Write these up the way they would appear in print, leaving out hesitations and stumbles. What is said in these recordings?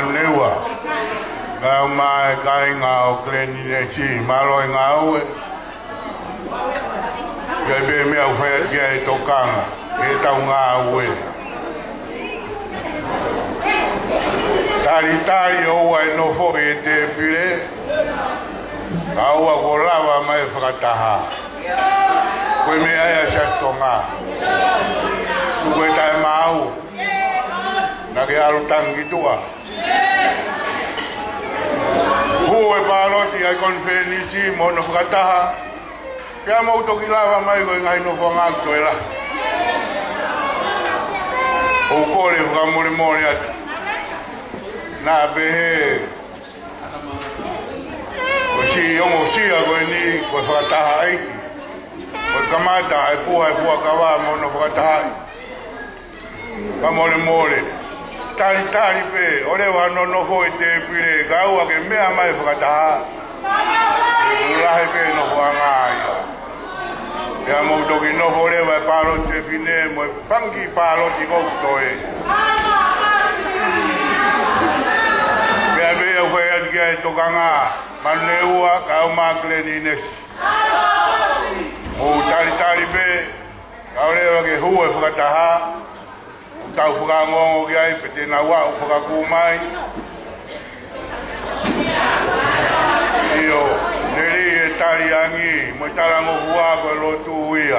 Manurewa. Ngau mai KAINGA o Konifelenisi malo ngau. Ia be me au fai ia e tokanga e tau ngau e. Talitali o ai no fo e TEPILE. Aua ko lava mai whakataha. Koe me aia sa tonga. Koe tae mau. Nake alu TANGINOA. Hue paloti ai Konifelenisi mo no whakataha. Pia mau toki lava mai koe ngai no whangakto e la. O kore whakamore mori atu. Nā behe. Si ongo sia koe ni koe whakataha aiki. Koe kamata ai puha kawa mo no whakataha. Kamore more. Talitali pe, ore wa no ho e TEPILE, gaua ke mea mai whakataha. Ulahe pe no hoangai. Ia mo toki no ho rewa e paro te fine, mo e pangi paro ti koutoe. Ia mea koe atkia e tokanga. Manurewa kau Glen inesi. O Talitali be, kau rewa ke hua whakataha. Tau whakangongo ki ai pete na wau whakakumai. Io, neri e tari angi, mo tarango hua koe LOTU uia.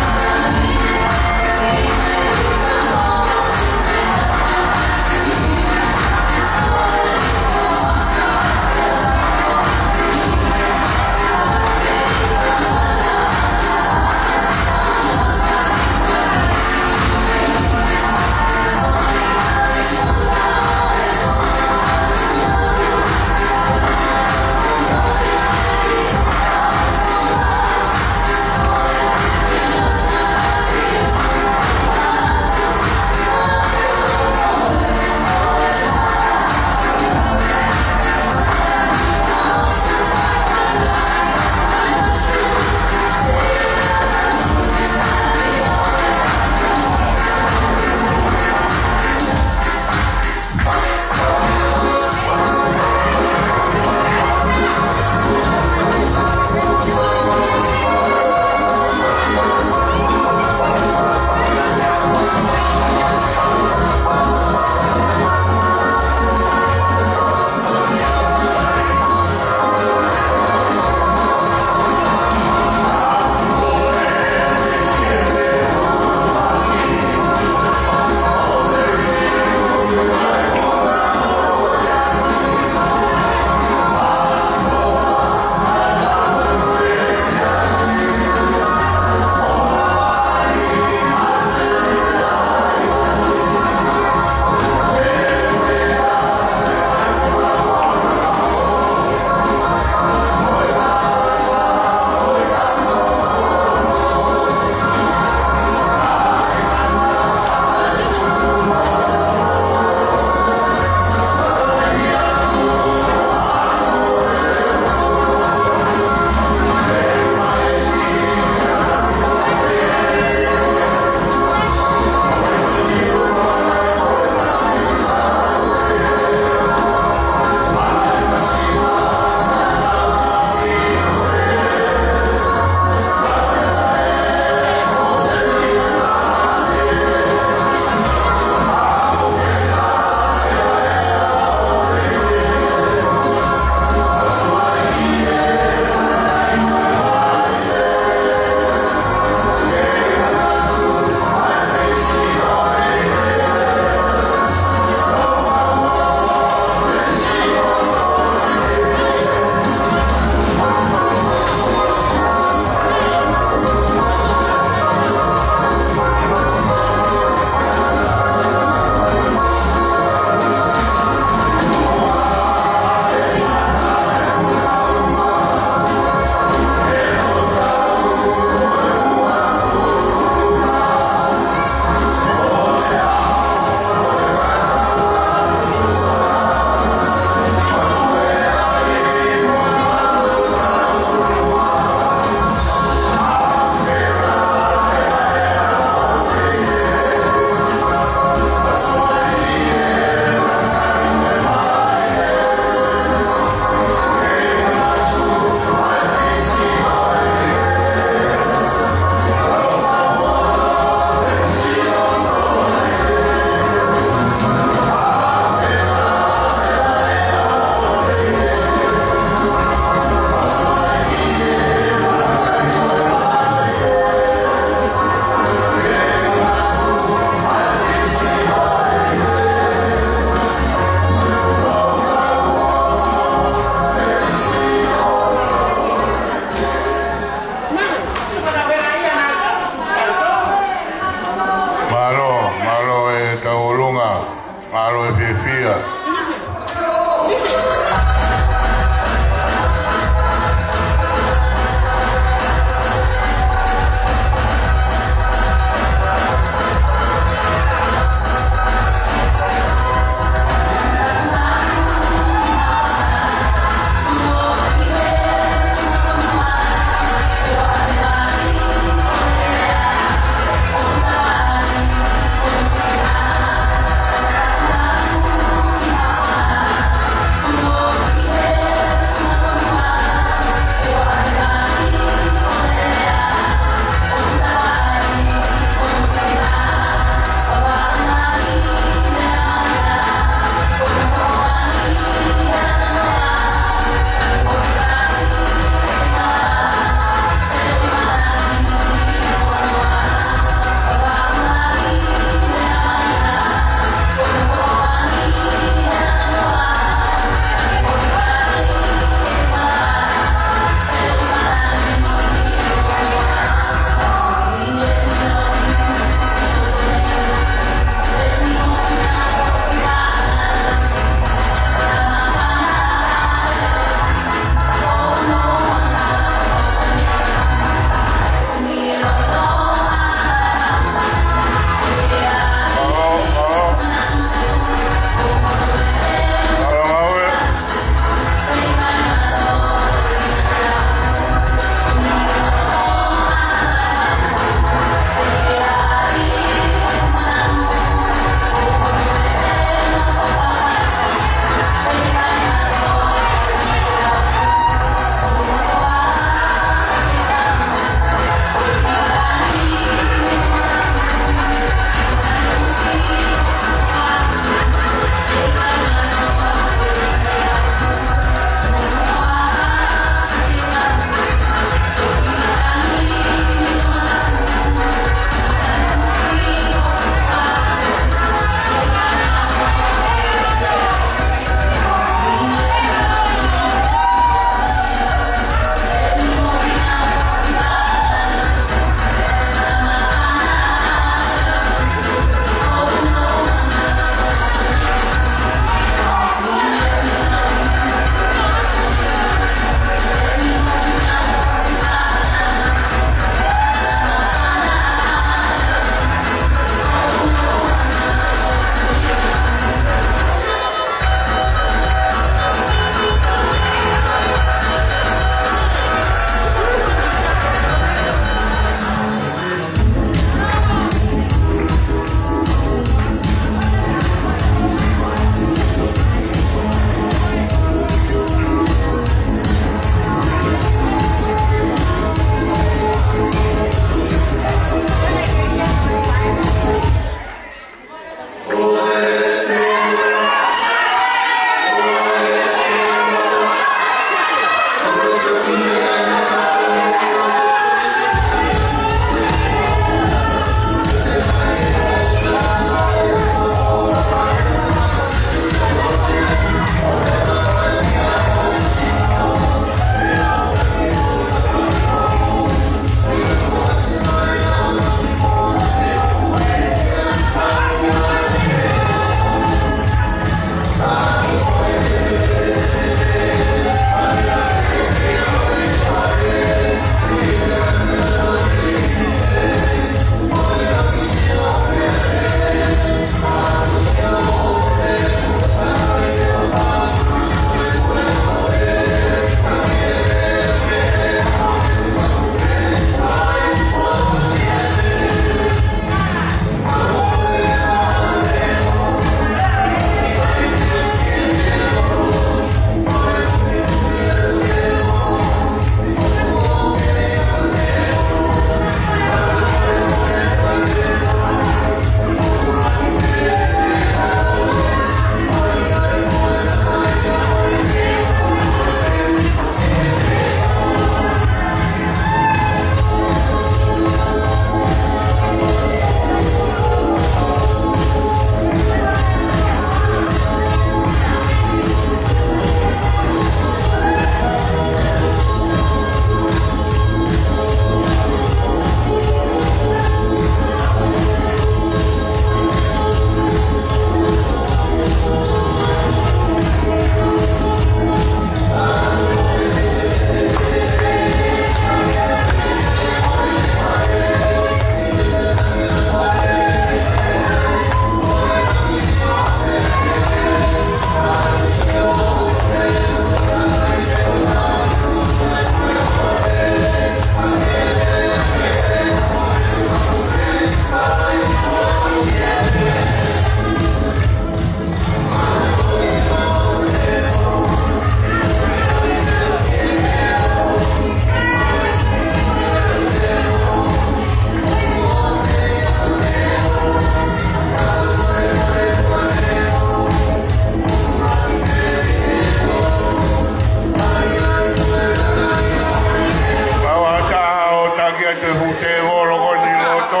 kia te hute voloko ni loto.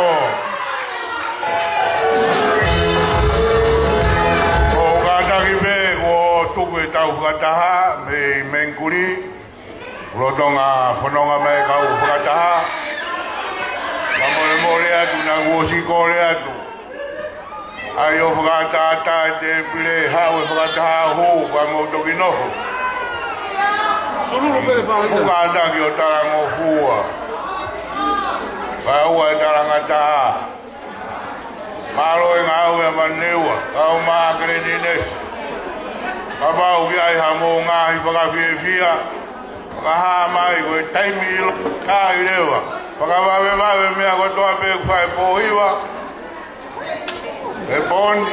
O kātaki me o tuku e tau whakataha me menkuri. Rotonga whanonga me kau whakataha. Mamore more atu na uosi kore atu. Ai o whakatata e te pile hau e whakataha hou pa mo toki noho. Whakataki o tarango fua. Pau e tarangataha. Maro e ngau e Manurewa, kau maa Konifelenisi. Papau ki ai hamo ngahi whakawhiawhia. Whakaha mai koe taimi ilo kāi rewa. Whakawawe mea kotoa pe whae pōhiwa. E bondi.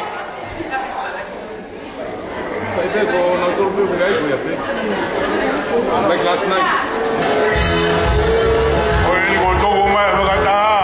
FAIFEKAU no turbi ugai kuya pe. Like last night. Oi ni kotoku mai whakataha.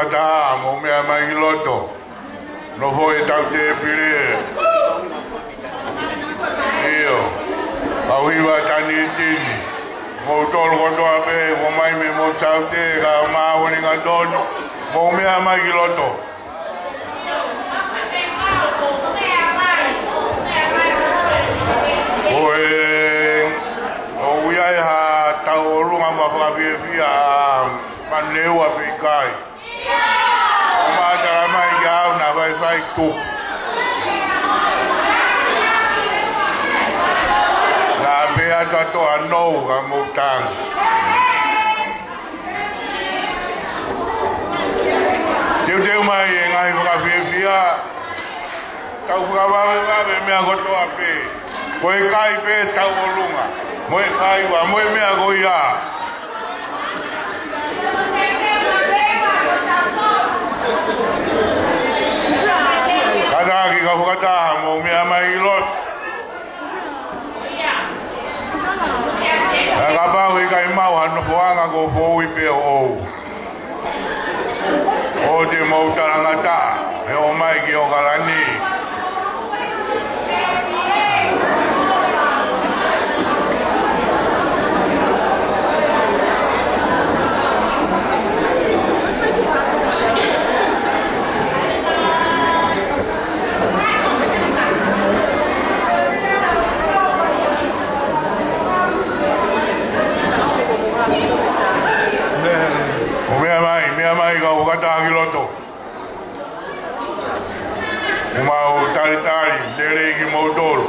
kata mo me mai loto no foi tau TEPILE io au iwa tani tini mo tolu koto ape mo mai me mo tau te ga ma woni ngadon mo me mai loto tau lunga ma via Manurewa FAIFEKAU o ma tara mai au na vai tu la bea to ano ga mutang teu mai ngai va via tau va me agoto ape koi kai pe tau lunga moi kai wa moi me agoia kada ki ka kata mo me mai lot ka ba wi kai mau han foanga go foi pe o de mo tarangata e o mai ki o galani Kata loto mau Talitali dere ki motor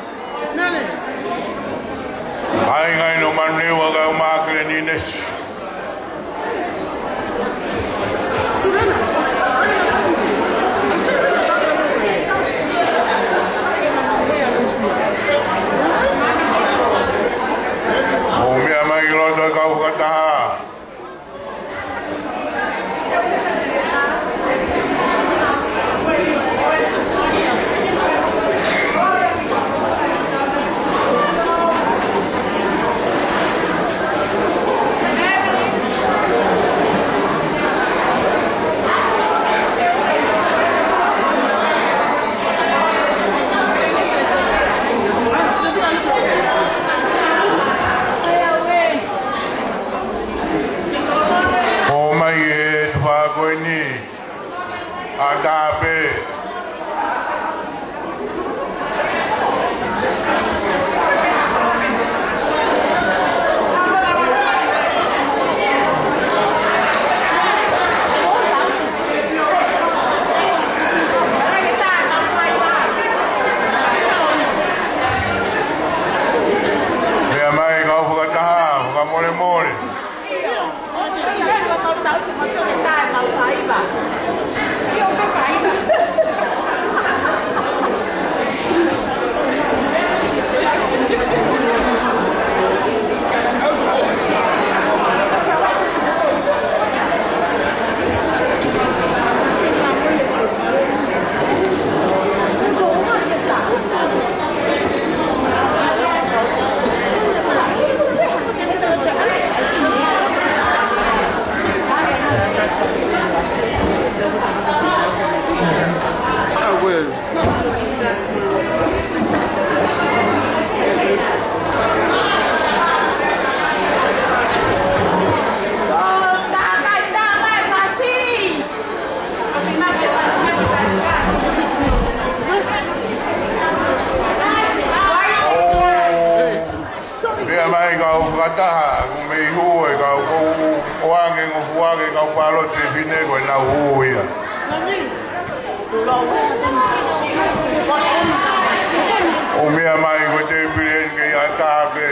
ngai no Manurewa ga ma Konifelenisi o me mai loto ka kata Adabe ya mai kau kata kau mole kata me hu e ka o ange ngo fuage ka palo te fine ko na hu ya o me mai ko te bien ke ya ta be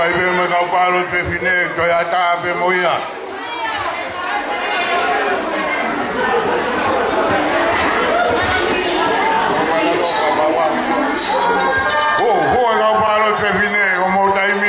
ai be me kau palo te fine ko ya ta be moia. Ho kau palo te fine ko mo tai mi.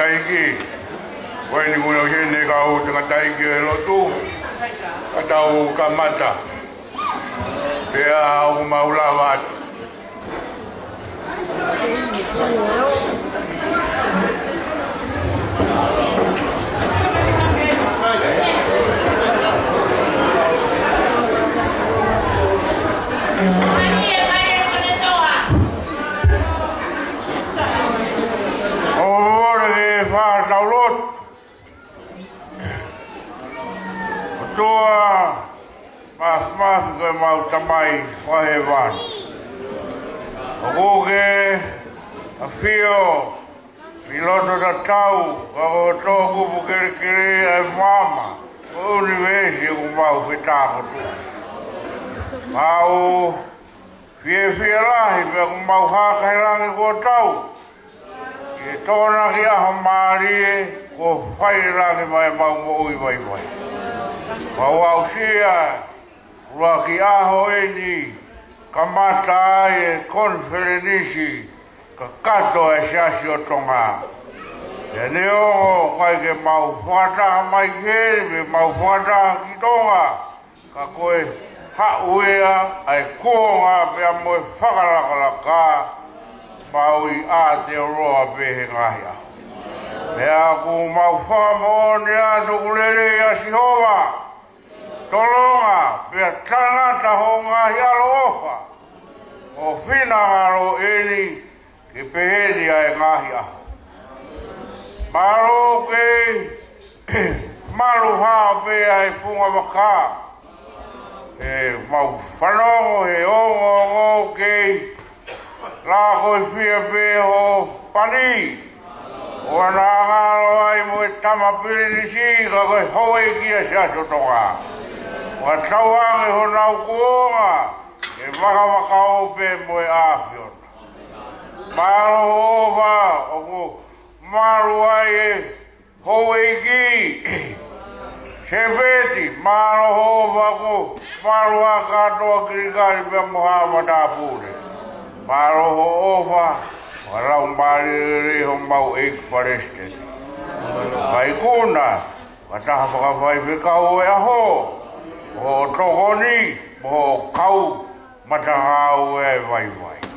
taiki. Wai ni muna hene ka o tanga taiki e lotu. Katau kamata. Pea au maulawa atu. Tua mas ke mau tamai wahewan. Oke afio piloto da tau o toku bukere ai mama. O universi o mau fetaho tu. Mau fie lahi pe mau ha kai langi ko tau. E tona ki a mari ko fai langi mai mau mo vai. Mau au sia, ua ki aho eni, ka mata e Konifelenisi, ka kato e Siasi o tonga. E neo kai ke mau whata mai kere, me mau whata ki tonga, ka koe hauea ai kuonga pea moe whakalakalaka, mau I a te roa pehe ngahia. Pea ku mau whakamone a nukulele I a Sihova, tolonga pea tangata ho ngahi alo ofa o whina ngaro eni ke peheni ai ngahi aho. Maro ke maru hao pea e funga waka e mau whanongo he ongo ke la koe whia pe ho pani o ana ngaro ai mo e Tamapirinisi ka koe hoe kia Siasi o tonga. Wa tauange ho nau kuonga, e waka ope moe āwhiona. Maro ova, o ku maru ai e hoeiki. Sepeti, maro ova ku maru a katoa kirikari pe moha matapure. Maro ova, wa rau mariri ho mau eik pareste. Kai kuna, wa taha FAIFEKAU e aho. O tokoni, o kau matangau e vai.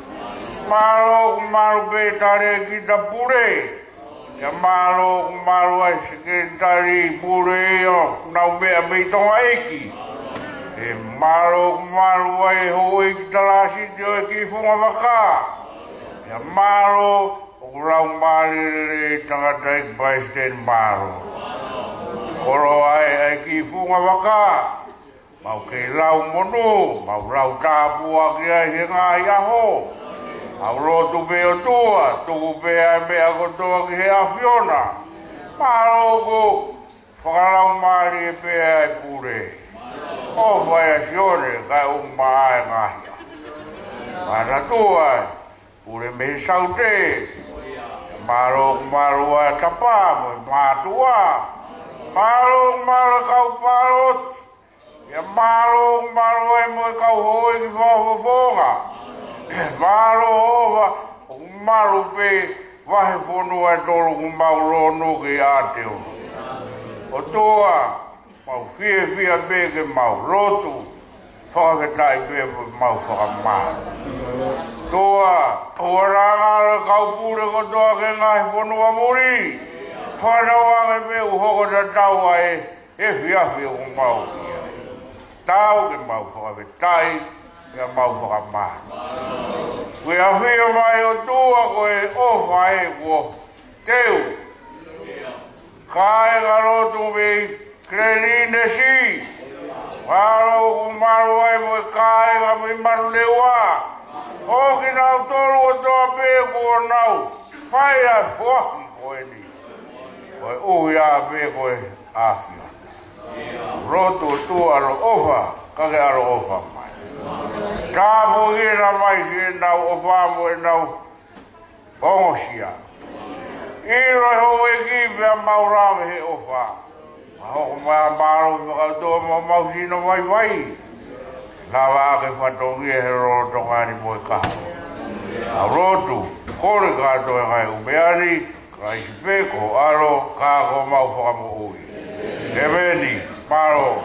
Maru pe tare kita pure. Ya maru ai sekretari pure o nau mea mei tonga eki. E maru ai hoi ki talasi teo e ki funga waka. Ya maru o rau marire tangata ek baisten maru. Koro ai ki funga waka. Mau ke lau mono, mau lau tāpua ki ai he ngāhi aho. Au lotu pe o tua, tuku pe ai mea kotoa ki he awhiona. Maro ko whakalau maari e pe ai pure. O vai a sione, kai umma ai ngāhi. Mana tua, pure me saute. Maro ai tapa, mo mātua. Maro kau parot. Ya maru ai mo kau hoi ki whafonga. Maru ova, maru pe wahe whonu ai tolu ku mau rono ki āteo. O toa, mau whia pe ke mau lotu, whakatai pe mau whakamaru. Toa, o rangara kau pure ko toa ke ngahi whonu a muri. Whanawange pe uhoko ta tau ai, e whia ku mau ki. Tau ke mau whakawetai, ke mau whakamaru. Koe a whio mai o tua koe ofa e ko teu. KAINGA LOTU me Konifelenisi. Waro ku maru ai mo KAINGA me Manurewa. O ki nau tolu o toa pe ko nau. Whai a whaki koe ni. Koe uhi a pe koe awhia. Roto tu aro ofa, kake aro ofa mai. Tāpo hira mai si nau ofa mo e nau ongosia. Iro ho e ki pia maurame he ofa. Hoko mai maro whakatoa ma mausino vai. Lawa ake whatongi e he roto ngani mo e kaha. A roto, kore katoa ngai umeari, FAIFEKAU aro kako mau whakamu ui. Teveni, paro.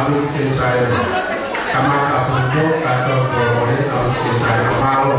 abis selesai kamar untuk atau boleh abis selesai malu.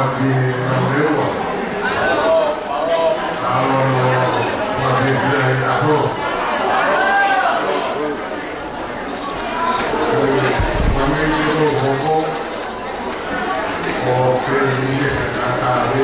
di Manurewa. Kalau di aku, kami itu ONGO, ini sekali,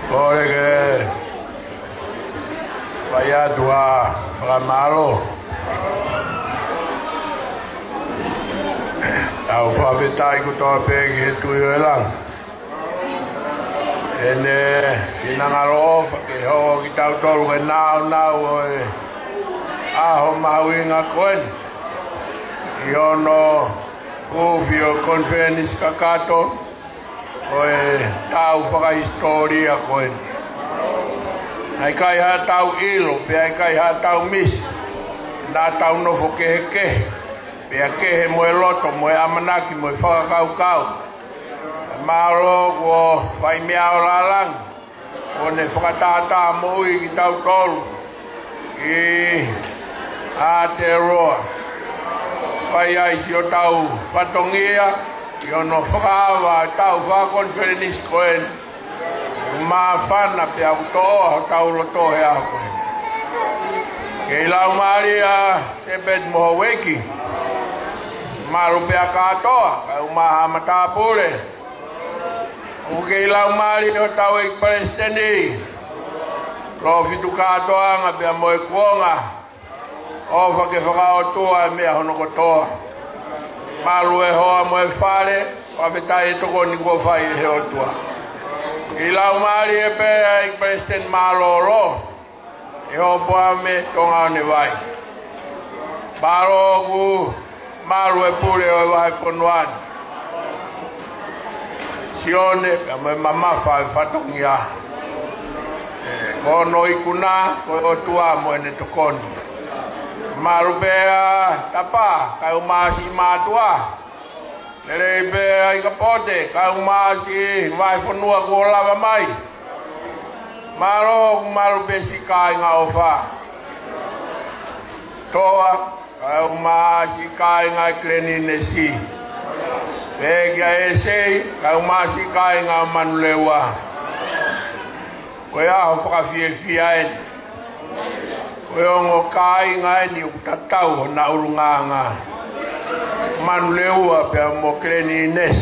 Ore ke vaya dua ramalo. Au favetai ko to pegi tu yelang. Ene sinangalo ke ho kita tol ke nau oi. Aho mawinga koen. Iono Kofio Konifelenisi kakato. Oi tau whaka historia koen. Ai kai ha tau ilo, pe ai kai ha tau mis. Na tau no fokeke. Pe ke moe loto, moe amanaki, moe whakakau. Maro ko fai mea o lalang. O ne whakatata moi ki tau tolu. I Aotearoa. Fai ai si o tau whatongia. I ono whakawa tau Konifelenisi koen. Ma whana pe au toa ho tau loto he a koen. Kei lau maria sebet moho weki. Maru pe a katoa. Kau maha matapure. O kei lau maria o tau e Palestini. Lo fitu katoa nga pe a moe kuonga. O whake whakao toa mea hono kotoa. Maru e hoa moe whare. Whawhetai e toko ni kua whai he o tua. I lau maari e pēa i President Malolo. E hopoa me tonga o ne vai. Baro ku maru e pure o vai whonuani. Sione pe me mamafa e whatongia. Kono i kuna ko o tua mo ene tokoni. Maru pēa tapa kai o maasi mātua. Nere be ai kapote ka umasi vai fonua ko lava mai. Maru be si KAINGA ofa. Toa ka umasi KAINGA Konifelenisi. Pega ESEI ka umasi KAINGA Manurewa. Ko ya hofa fia en. Ko ngo KAINGA ni utatau na urunganga. Manurewa pe mo Konifelenisi.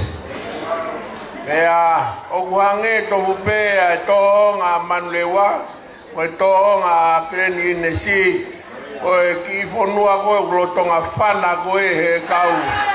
Pea o kuhange to upea to nga Manurewa o to nga Konifelenisi o ki fonua ko glotonga fana ko he kau.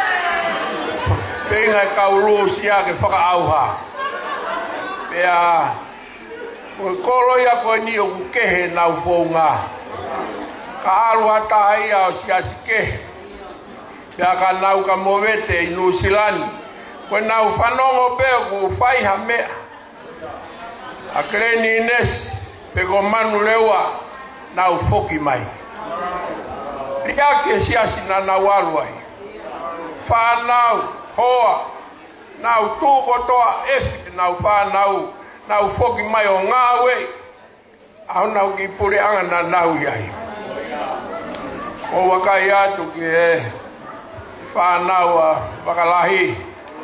Penga kau lusia ke whaka auha. Pea o kolo ya ko ni o kehe na ufonga. Ka alu hata ia o siasi kehe. Pea ka nau ka movete i New Zealand. Koe nau whanongo peo ku whai ha mea. A Konifelenisi pe ko Manurewa nau foki mai. Ria ke siasi na nau aluai. Whanau, hoa, nau tūko toa efi nau whanau, nau foki mai o ngāwe. Au nau ki pure anga na nau iai. O wakai atu ki whanau a wakalahi.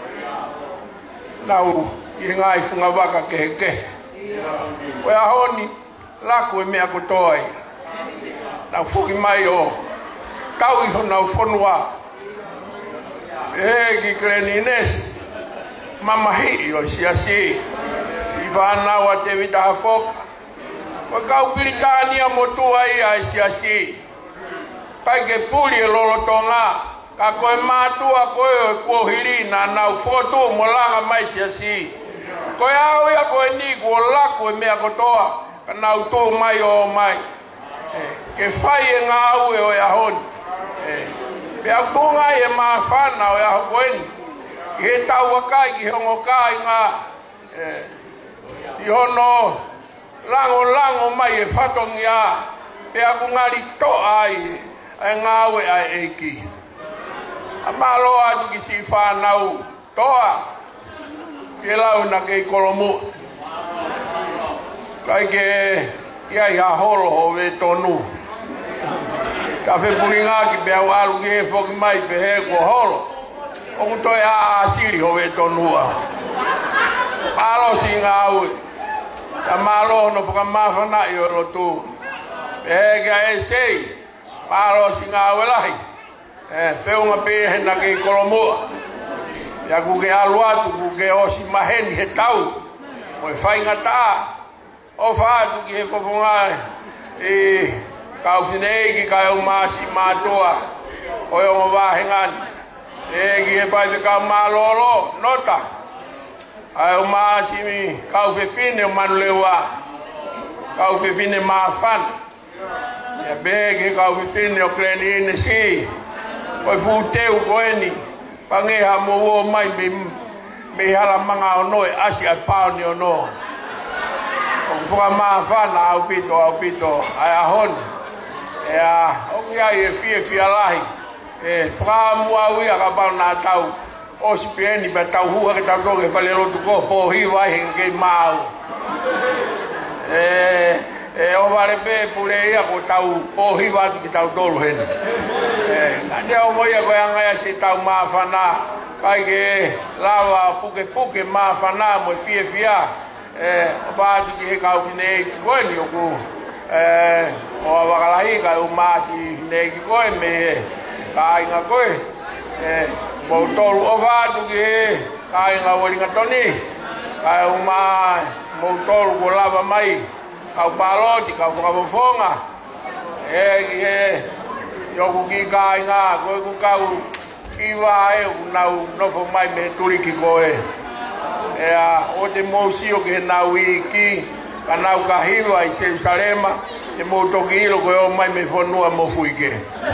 Nau i ngai funga waka ke. Koe ahoni, lako e mea kotoai. Nau fuki mai o tau iho nau whanua. Ki Konifelenisi, mamahi o Siasi. I whanau a te vita hafoka. Koe kau Piritania motua i a Siasi. Kai ke puli e lolotonga. Ka koe mātua koe o kuohiri na nau whotu mo langa mai Siasi. Koe au ia koe ni kua lako e mea kotoa. Ka nau tō mai o mai. Ke whai e ngā au e o ia honi. Pea kunga e maa whana o ia hokoeni. I he tau wakai ki hongo KAINGA. I hono lango mai e whatongia. Pea kungari to ai. E ngā au e ai eiki. A malo atu ki si whanau toa. Ke lau na kei kolomu. Kai ke iai ha holo ho we tonu. Ka whepuringa ki pe au alu ki he whoki mai pe he ko holo. O kutoi a asiri ho we tonua. Malo si ngā ue. Ta malo no whakamawhana i o LOTU. Pe he ka ESEI. Malo si ngā ue lahi. Wheunga pe na kei kolomua. Ia kuke alu atu kuke osi maheni he tau. Moe whainga taa. o fatu ki he fofonga e kau finei ki kai o masi matoa o yo va hengan e ki he FAIFEKAU malolo nota ai o masi mi kau fe fine o Manurewa kau fe fine mafan e be ki kau fe fine o Konifelenisi o futeu koeni pange ha mo mai me hala manga ono e asi a pau ni ono o fua mafana au pito ai ahon e a o ia e fie lahi e fra mua ui a ka na tau o si pieni pe tau hua ke tau toke fale lotu ko po hi vai henge mau e o vare pe pule ia ko tau po hi vai ki tau tolu hen ane o moia ko anga ia si tau mafana kai ke lava puke mafana mo fia o vatu ki he kau finei ki koe ni o ku o wakalahi kai o masi finei ki koe me KAINGA koe mo tolu o vatu ki he KAINGA waringa toni kai o mo tolu ko lava mai kau paloti kau whakamofonga ki he yoku ki KAINGA koe ku kau iwa e unau nofo mai me turi ki koe o te mōsio ke he nau iki ka nau ka hiwa i Jerusalema te mōtoki ilo koe o mai me whanua mofuike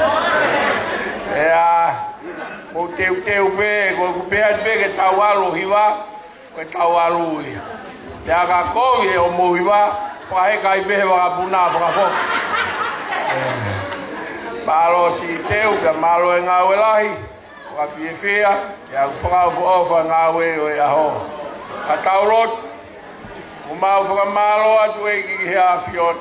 mo teu pe koe ku pēa te ke tau alo hiwa koe tau alo ia te aka kovi e o mo hiwa whahe kai pehe wakapuna whakafo malo si teu ka malo e ngā welahi whakawhiewhia ia whakawhofa ngā we o e aho ka taurot o mau whakamalo atu e ki he awhiona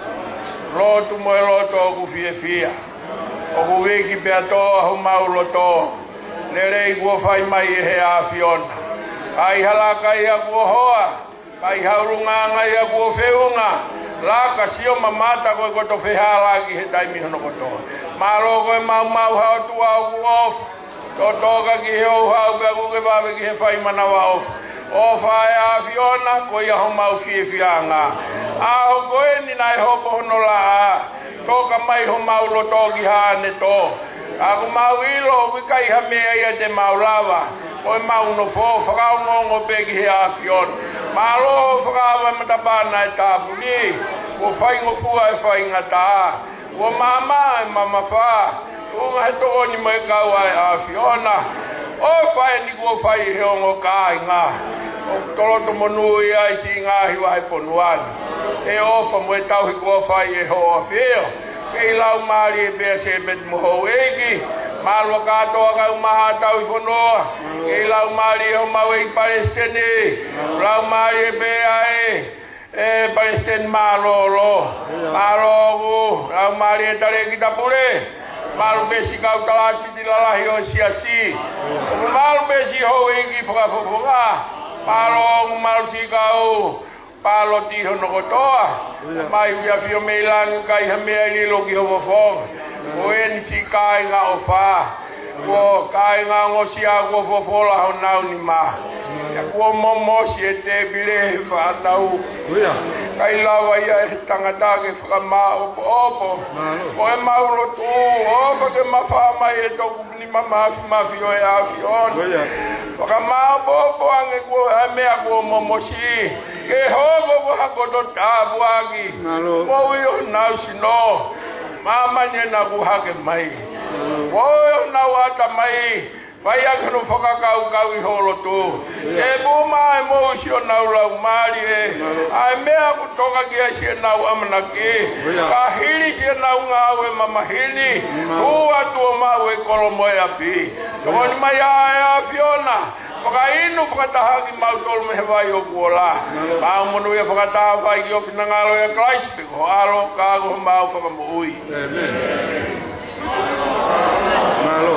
lotu mo e loto o ku whiewhia o ku wiki pia toa ho mau loto nerei kua whai mai e he awhiona kai halaka ia kua hoa kai haurunganga ia kua whiunga laka sio mamata koe koto whihala ki he taimi hono kotoa malo koe mau hao tua o ku ofu totoka ki he o hau pia kuke wawe ki he whai manawa ofu o whae a whiona ko ia ho mau whiewhianga aho koe ni nai hopo hono la toka mai ho mau loto ki hane to ako mau ilo wikai ha mea ia te mau lava koe mau no fo whakao ngongo pe ki he a whiona malo whakawa matapana e tāpuni ko whai ngofua e whai ngata ko mama e mama wha unga he toko ni mai kau ai a whiona o whai ni ko whai he ongo KAINGA o toloto monu ia i si ngahi wa he whonuani e ofa mo e tau hi ko whai e ho a whio ke i lau maari e bea se bet moho eiki malwa katoa ka umaha tau i whonoa ke i lau maari e ho mau e i Palestine lau maari e bea e Palestine malolo malogu lau maari e tare ki tapure malu besi kau talasi di lalahi o Siasi malu besi ho eiki whakafofonga palo malu si kau palo ti hono kotoa mai ia fio meilang kai hamea ni lo ki ho fo o en si KAINGA o fa ko KAINGA ngo si a ko fo la ho nau ni ma ya ko momo si te bile fa tau kai lava ia tangata ke whakama opo o e mauro tu o whake mawha mai e toku ni mafi o e awhion whakama opo ange kua e mea kua momosi ke hoko kua koto tāpu aki mo i o nau sino mama nye na kuhake mai mo i o nau ata mai Vai akano whakakau i holo tō. E buma e mou si o nau lau maari e. Ai mea ku toka ki a si e nau amana ke. Ka hiri si e nau ngā aue mamahini. Hua tua mau e kolomo e api. Tōni mai a e a Fiona. Whakainu whakataha ki mau tolu me he vai o kuola. Pāo monu e whakataha vai ki o whinangalo e Christ. Ko alo kāgo mau whakamoui. Malo.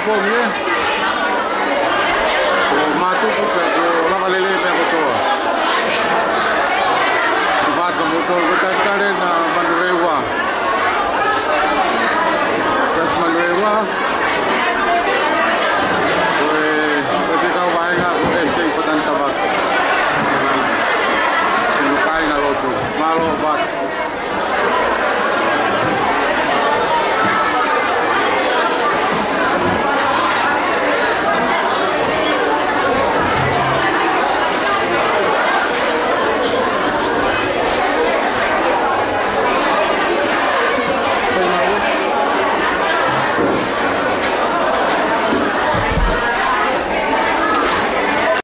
ko ni.